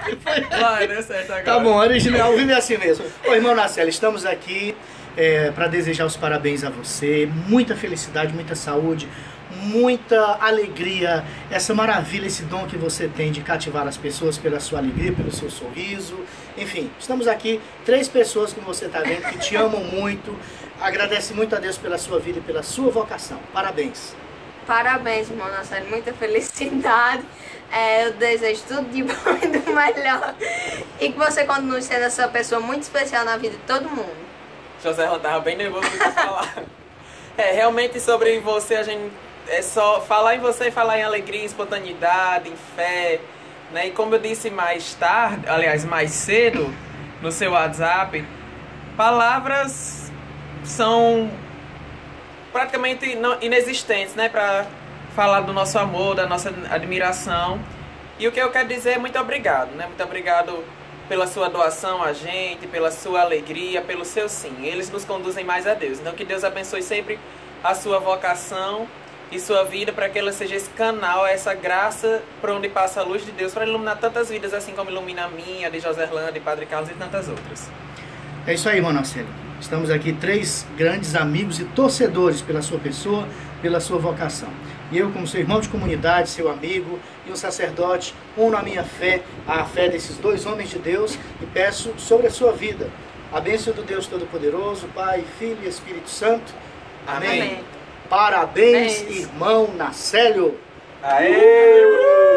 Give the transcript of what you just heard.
Vai, deu certo agora. Tá bom, original, vive assim mesmo. Ô, irmão Nacelle, estamos aqui para desejar os parabéns a você. Muita felicidade, muita saúde, muita alegria. Essa maravilha, esse dom que você tem de cativar as pessoas pela sua alegria, pelo seu sorriso. Enfim, estamos aqui, 3 pessoas, como você está vendo, que te amam muito. Agradece muito a Deus pela sua vida e pela sua vocação. Parabéns. Parabéns, irmão Nacelle, muita felicidade. Eu desejo tudo de bom e do melhor. E que você continue sendo essa pessoa muito especial na vida de todo mundo. José Ron tava bem nervoso pra falar. Realmente sobre você, a gente é só falar em você e falar em alegria, em espontaneidade, em fé, né? E como eu disse mais tarde, aliás, mais cedo, no seu WhatsApp, palavras são praticamente inexistentes, né? Pra falar do nosso amor, da nossa admiração. E o que eu quero dizer é muito obrigado, né? Muito obrigado pela sua doação a gente, pela sua alegria, pelo seu sim. Eles nos conduzem mais a Deus. Então que Deus abençoe sempre a sua vocação e sua vida, para que ela seja esse canal, essa graça por onde passa a luz de Deus, para iluminar tantas vidas, assim como ilumina a minha, a de José Orlando, de Padre Carlos e tantas outras. É isso aí, irmão Nacelle. Estamos aqui 3 grandes amigos e torcedores pela sua pessoa, pela sua vocação. E eu, como seu irmão de comunidade, seu amigo e um sacerdote, uno a minha fé, a fé desses 2 homens de Deus, e peço sobre a sua vida a bênção do Deus Todo-Poderoso, Pai, Filho e Espírito Santo. Amém. Amém. Parabéns, irmão Nacelle. Aê!